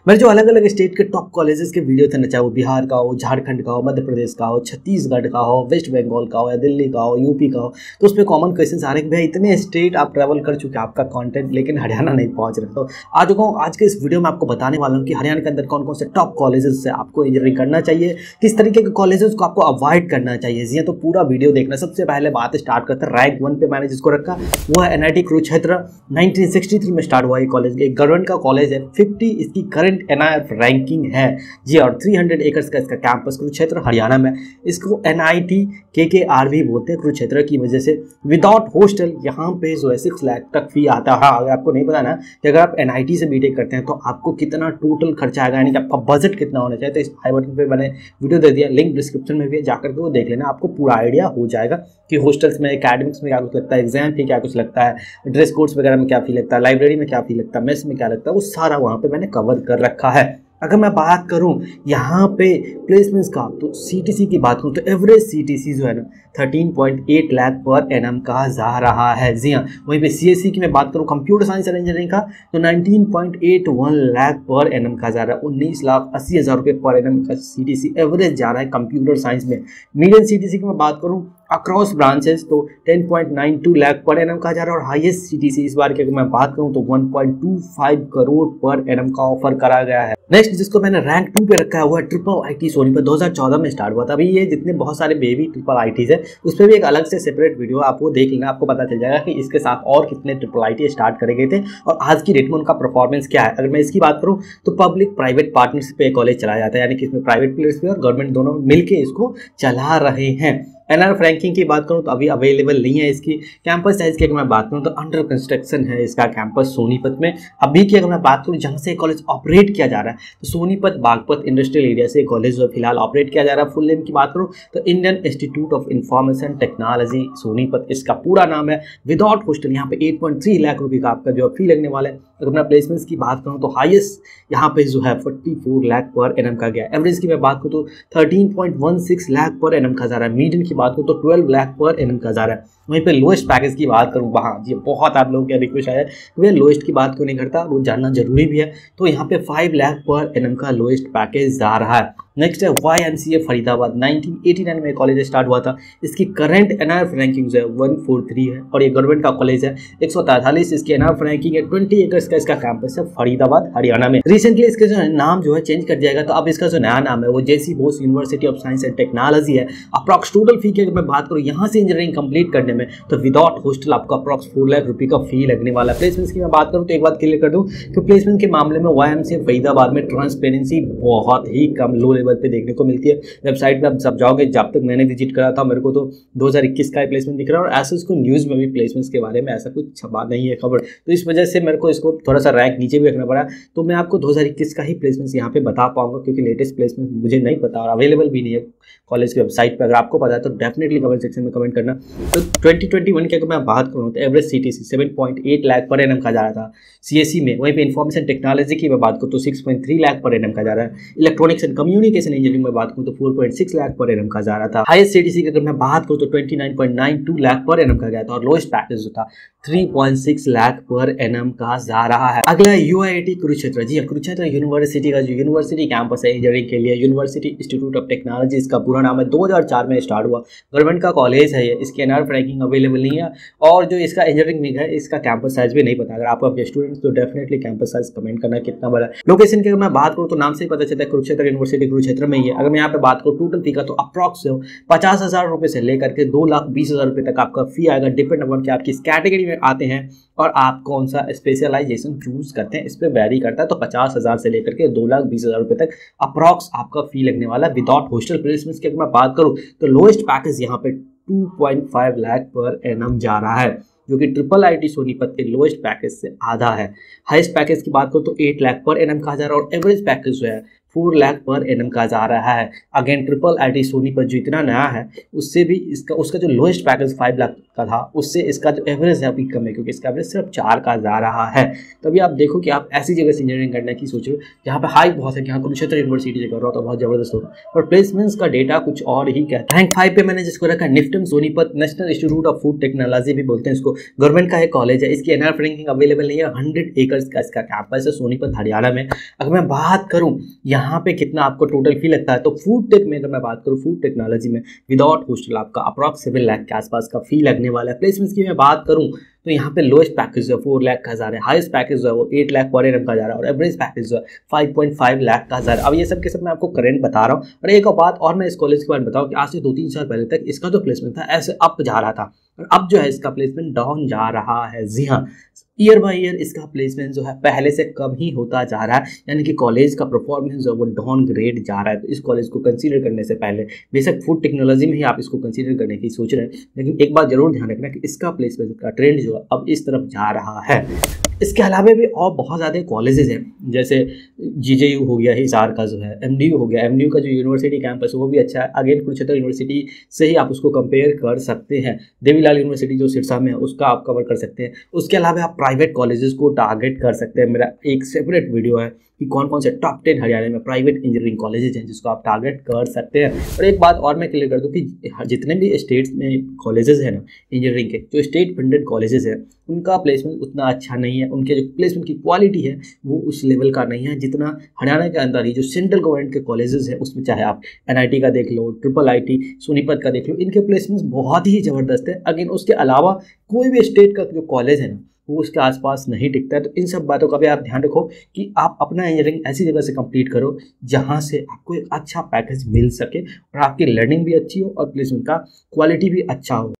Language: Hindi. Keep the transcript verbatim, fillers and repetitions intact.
मेरे जो अलग अलग स्टेट के टॉप कॉलेजेस के वीडियो थे ना, चाहे वो बिहार का हो, झारखंड का हो, मध्य प्रदेश का हो, छत्तीसगढ़ का हो, वेस्ट बंगाल का हो या दिल्ली का हो, यूपी का हो, तो उस पर कॉमन क्वेश्चन आ रहे हैं कि भाई इतने स्टेट आप ट्रैवल कर चुके हैं, आपका कंटेंट लेकिन हरियाणा नहीं पहुंच रहा। तो आज को आज के इस वीडियो में आपको बताने वाला हूँ कि हरियाणा के अंदर कौन कौन से टॉप कॉलेजेस से आपको इंजीनियरिंग करना चाहिए, किस तरीके के कॉलेजेस को आपको अवॉइड करना चाहिए। जी तो पूरा वीडियो देखना। सबसे पहले बात स्टार्ट करते हैं रैंक वन पे मैंने जिसको रखा वो है N I T Kurukshetra. Nineteen sixty three में स्टार्ट हुआ ये कॉलेज, एक गवर्नमेंट का कॉलेज है। फिफ्टी इसकी current N I F ranking है जी, और तीन सौ एकड़ का इसका कैंपस कुरुक्षेत्र हरियाणा में। इसको एन आई टी के के आर भी बोलते हैं कुरुक्षेत्र की वजह से। विदाउट हॉस्टल यहाँ पे जो है सिक्स लाख तक फी आता है। हाँ, अगर आपको नहीं पता ना कि अगर आप एन आई टी से बीटेक करते हैं तो आपको कितना टोटल खर्चा आएगा, यानी कि आपका बजट कितना होना चाहिए, तो इस आई बटन पे मैंने वीडियो दे दिया, लिंक डिस्क्रिप्शन में भी जाकर के वो देख लेना, आपको पूरा आइडिया हो जाएगा कि हॉस्टल्स में, एकेडमिक्स में क्या कुछ लगता है, एग्जाम फी क्या कुछ लगता है, ड्रेस कोड्स वगैरह में क्या फी लगता है, लाइब्रेरी में क्या फी लगता है, मेस में क्या लगता है, वो सारा वहाँ पे मैंने कवर कर रखा है। अगर मैं बात करूं यहाँ पे प्लेसमेंट्स का, तो सीटीसी की बात करूं तो एवरेज सीटीसी जो है ना तेरह पॉइंट आठ लाख पर एनएम का जा रहा है। जी हाँ, वहीं पे सीएससी की मैं बात करूं कंप्यूटर साइंस एंड इंजीनियरिंग का, तो उन्नीस पॉइंट आठ एक लाख पर एनएम का जा रहा है। उन्नीस लाख अस्सी हज़ार रुपये पर एनएम का सीटीसी एवरेज जा रहा है कंप्यूटर साइंस में। मीडियम सीटीसी की मैं बात करूं अक्रॉस ब्रांचेस तो दस पॉइंट नौ दो लाख पर एनएम का जा रहा है, और हाईएस्ट सीटीसी इस बार की अगर मैं बात करूं तो एक पॉइंट दो पाँच करोड़ पर एनएम का ऑफर करा गया है। नेक्स्ट जिसको मैंने रैंक टू पे रखा है वो है ट्रिपल आईटी सोनीपत। दो हज़ार चौदह में स्टार्ट हुआ था। अभी ये जितने बहुत सारे बेबी ट्रिपल आईटीज है उस पर भी एक अलग से सेपरेट वीडियो आपको देख लेना, आपको पता चल जाएगा कि इसके साथ और कितने ट्रिपल आईटी स्टार्ट करे गए थे और आज की डेट में उनका परफॉर्मेंस क्या है। अगर मैं इसकी बात करूँ तो पब्लिक प्राइवेट पार्टनरशिप पे कॉलेज चलाया जाता है, यानी कि इसमें प्राइवेट प्लेयर्स भी और गवर्नमेंट दोनों मिलकर इसको चला रहे हैं। एनआरएफ रैंकिंग की बात करूं तो अभी अवेलेबल नहीं है। इसकी कैंपस साइज की अगर मैं बात करूं तो अंडर कंस्ट्रक्शन है इसका कैंपस सोनीपत में। अभी की अगर मैं बात करूं जहां से कॉलेज ऑपरेट किया जा रहा है तो सोनीपत बागपत इंडस्ट्रियल एरिया से कॉलेज जो फिलहाल ऑपरेट किया जा रहा है। फुल नेम की बात करूं तो Indian Institute of Information Technology Sonipat इसका पूरा नाम है। विदाउट हॉस्टल यहाँ पे आठ पॉइंट तीन लाख रुपए का आपका जो फी लगने वाला है। अगर मैं प्लेसमेंट्स की बात करूं तो हाईएस्ट यहाँ पे जो है चौवालीस लाख पर एनएम का गया। एवरेज की मैं बात करूं तो तेरह पॉइंट एक छह लाख पर एनएम का जा रहा है। मीडियन की बात करूं तो बारह लाख पर एनएम का जा रहा है। वहीं पे लोएस्ट पैकेज की बात करूं, वहाँ जी बहुत आप लोगों का रिक्वेस्ट आया कि भैया लोएस्ट की बात क्यों नहीं करता, वो जानना जरूरी भी है। तो यहाँ पे पाँच लाख पर एनएम का लोएस्ट पैकेज जा रहा है। नेक्स्ट है Y M C A Faridabad. Nineteen eighty nine में कॉलेज स्टार्ट हुआ था। इसकी करंट एनआरएफ रैंकिंग जो है एक सौ तैंतालीस है और ये गवर्नमेंट का कॉलेज है। एक सौ तैंतालीस इसकी एनआरएफ रैंकिंग है। बीस एकर्स का इसका कैंपस है फरीदाबाद हरियाणा में। रिसेंटली इसका जो है नाम जो है चेंज कर दिया गया, तो अब इसका जो नया नाम है वो JC Bose University of Science and Technology है। अप्रॉक्स टोटल फी की अगर मैं बात करूँ यहाँ से इंजीनियरिंग कंप्लीट करने में तो विदाउट हॉस्टल आपको अप्रॉक्स फोर लाख रुपये का फी लगने वाला है। प्लेसमेंट्स की मैं बात करूँ तो एक बात क्लियर कर दूँ कि प्लेसमेंट के मामले में Y M C A Faridabad में ट्रांसपेरेंसी बहुत ही कम लो लेवल पे देखने को मिलती है। वेबसाइट पे आप सब जाओगे, जब तक मैंने विजिट करा था मेरे को तो दो हज़ार इक्कीस का प्लेसमेंट दिख रहा है और ऐसा इसको न्यूज़ में भी प्लेसमेंट्स के बारे में ऐसा कुछ छपा नहीं है खबर, तो इस वजह से मेरे को इसको थोड़ा सा रैंक नीचे भी रखना पड़ा। तो मैं आपको दो हज़ार इक्कीस का ही प्लेसमेंट्स यहाँ पे बता पाऊंगा क्योंकि लेटेस्ट प्लेसमेंट मुझे नहीं पता और अवेलेबल भी नहीं है कॉलेज की वेबसाइट पर। अगर आपको पता है तो डेफिनेटली कमेंट सेक्शन में कमेंट करना। तो ट्वेंटी ट्वेंटी वन की अगर मैं बात करूँ तो एवरेज सीटीसी सात पॉइंट आठ लाख पर एनएम का जा रहा था सीएससी में। वहीं पे इन्फॉर्मेशन टेक्नोलॉजी की मैं बात करूँ तो छह पॉइंट तीन लाख पर एनएम का जा रहा है। इलेक्ट्रॉनिक्स एंड कम्युनिकेशन इंजीनियरिंग में बात करूँ तो चार पॉइंट छह लाख पर एनएम का जा रहा था। हाईएस्ट सीटीसी की अगर मैं बात करूँ तो उनतीस पॉइंट नौ दो लाख पर एनएम का गया था और लोएस्ट पैकेज जो था तीन पॉइंट छह लाख पर एनएम का जा रहा है। अगला है यूआईटी कुरुक्षेत्र। जी कुरुक्षेत्र यूनिवर्सिटी का जो यूनिवर्सिटी कैंपस है इंजीनियरिंग के लिए, यूनिवर्सिटी इंस्टीट्यूट ऑफ टेक्नोलॉजी इसका पूरा नाम है। दो हज़ार चार में स्टार्ट हुआ, गवर्नमेंट का कॉलेज है ये। इसकी एनआरएफ रैंकिंग अवेलेबल नहीं है और जो इसका इंजीनियरिंग विंग है इसका कैंपस साइज भी नहीं पता। अगर आप आपके स्टूडेंट्स तो डेफिनेटली कैंपस साइज कमेंट करना कितना बड़ा है। लोकेशन की अगर मैं बात करूँ तो नाम से ही पता चलता है कुरुक्षेत्र यूनिवर्सिटी कुरुक्षेत्र में ही है। अगर मैं यहाँ पे बात करूँ टोटल फी का तो अप्रॉक्स पचास हजार रुपये से लेकर के दो लाख बीस हजार रुपये तक आपका फी आएगा, डिपेंड अपॉन कि आप किस कैटेगरी में आते हैं और आप कौन सा स्पेशलाइजेशन चूज करते हैं, इस पर वैरी करता है। तो पचास हजार से लेकर के दो लाख बीस हजार रुपये तक अप्रॉक्स आपका फी लगने वाला है विदाउट हॉस्टल। प्लेसमेंट्स की अगर मैं बात करूँ तो लोएस्ट पैकेज यहाँ पे दो पॉइंट पाँच लाख पर एनएम जा रहा है, जो कि ट्रिपल आईटी सोनीपत के लोएस्ट पैकेज से आधा है। हाईएस्ट पैकेज की बात करूँ तो आठ लाख पर एनएम कहा जा रहा है और एवरेज पैकेज जो है फोर लाख पर एनम का जा रहा है। Again triple I T Sonipat जो इतना नया है उससे भी इसका उसका जो लोएस्ट पैकेज फाइव लाख का था उससे इसका जो एवरेज है अभी कम है, क्योंकि इसका एवरेज सिर्फ चार का जा रहा है। तभी आप देखो कि आप ऐसी जगह से इंजीनियरिंग करने की सोच रहे हो जहाँ पे हाई बहुत है कि हाँ कुरुक्षेत्र यूनिवर्सिटी से कर रहा हो तो बहुत जबरदस्त होगा, और प्लेसमेंट्स का डेटा कुछ और ही कहता है। रैंक फाइव पे मैंने जिसको रखा NIFTEM Sonipat National Institute of Food Technology भी बोलते हैं इसको, गवर्नमेंट का एक कॉलेज है। इसकी एनआरएफ रैंकिंग अवेलेबल नहीं है। हंड्रेड एकर्स का इसका कैंपस है सोनीपत हरियाणा में। अगर मैं बात करूँ यहाँ पे कितना आपको टोटल फी लगता है तो फूड टेक में अगर मैं बात करूँ फूड टेक्नोलॉजी में विदाउट हॉस्टल आपका अप्रॉक्स सेवन लाख के आसपास का फी लगने वाला है। प्लेसमेंट्स की मैं बात करूँ तो यहाँ पे लोएस्ट पैकेज जो है फोर लाख का हज़ार है, हाईएस्ट पैकेज जो है वो एट लाख पर एनम का जा रहा है, और एवरेज पैकेज जो है फाइव पॉइंट फाइव लाख का हज़ार। अब ये सब के सब मैं आपको करंट बता रहा हूँ। और एक और बात और मैं इस कॉलेज के बारे में बताऊँ कि आज से दो तीन साल पहले तक इसका जो प्लेसमेंट था ऐसे अप जा रहा था, और अब जो है इसका प्लेसमेंट डाउन जा रहा है। जी हाँ, ईयर बाय ईयर इसका प्लेसमेंट जो है पहले से कम ही होता जा रहा है, यानी कि कॉलेज का परफॉर्मेंस जो है वो डाउन ग्रेड जा रहा है। तो इस कॉलेज को कंसीडर करने से पहले बेशक फूड टेक्नोलॉजी में ही आप इसको कंसीडर करने की सोच रहे हैं, लेकिन एक बात जरूर ध्यान रखना कि इसका प्लेसमेंट का ट्रेंड जो है अब इस तरफ जा रहा है। इसके अलावा भी और बहुत ज़्यादा कॉलेजेस हैं, जैसे जीजेयू हो गया हिसार का जो है, एमडीयू हो गया, एमडीयू का जो यूनिवर्सिटी कैंपस है वो भी अच्छा है। अगेन कुरुक्षेत्र यूनिवर्सिटी से ही आप उसको कंपेयर कर सकते हैं। देवीलाल यूनिवर्सिटी जो सिरसा में है उसका आप कवर कर सकते हैं। उसके अलावा आप प्राइवेट कॉलेजेस को टारगेट कर सकते हैं। मेरा एक सेपरेट वीडियो है कि कौन कौन से टॉप टेन हरियाणा में प्राइवेट इंजीनियरिंग कॉलेजेस हैं जिसको आप टारगेट कर सकते हैं। और एक बात और मैं क्लियर कर दूं कि जितने भी स्टेट्स में कॉलेजेस हैं ना इंजीनियरिंग के, जो स्टेट फंडेड कॉलेजेस हैं उनका प्लेसमेंट उतना अच्छा नहीं है, उनके जो प्लेसमेंट की क्वालिटी है वो उस लेवल का नहीं है जितना हरियाणा के अंदर ही जो सेंट्रल गवर्नमेंट के कॉलेजेस हैं उसमें, चाहे आप एनआईटी का देख लो, ट्रिपल आईटी सोनीपत का देख लो, इनके प्लेसमेंट्स बहुत ही ज़बरदस्त है। अगेन उसके अलावा कोई भी स्टेट का जो कॉलेज है ना वो उसके आसपास नहीं टिकता है। तो इन सब बातों का भी आप ध्यान रखो कि आप अपना इंजीनियरिंग ऐसी जगह से कंप्लीट करो जहां से आपको एक अच्छा पैकेज मिल सके और आपकी लर्निंग भी अच्छी हो और प्लेसमेंट का क्वालिटी भी अच्छा हो।